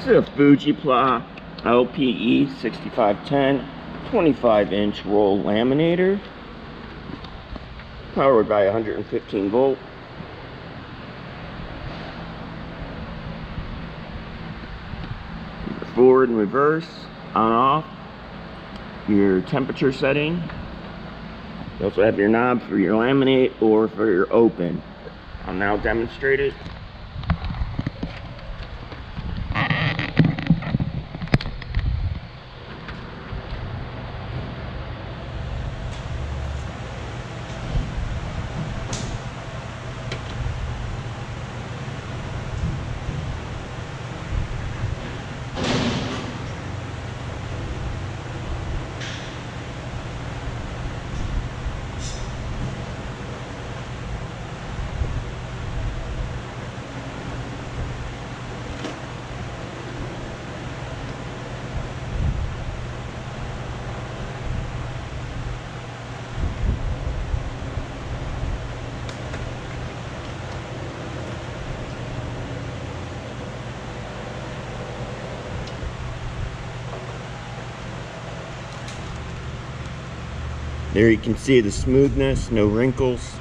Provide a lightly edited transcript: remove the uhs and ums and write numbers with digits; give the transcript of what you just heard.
This is a Fujipla LPE6510 25-inch roll laminator, powered by 115 volt. Forward and reverse, on off, your temperature setting. You also have your knob for your laminate or for your open. I'll now demonstrate it. There you can see the smoothness, no wrinkles.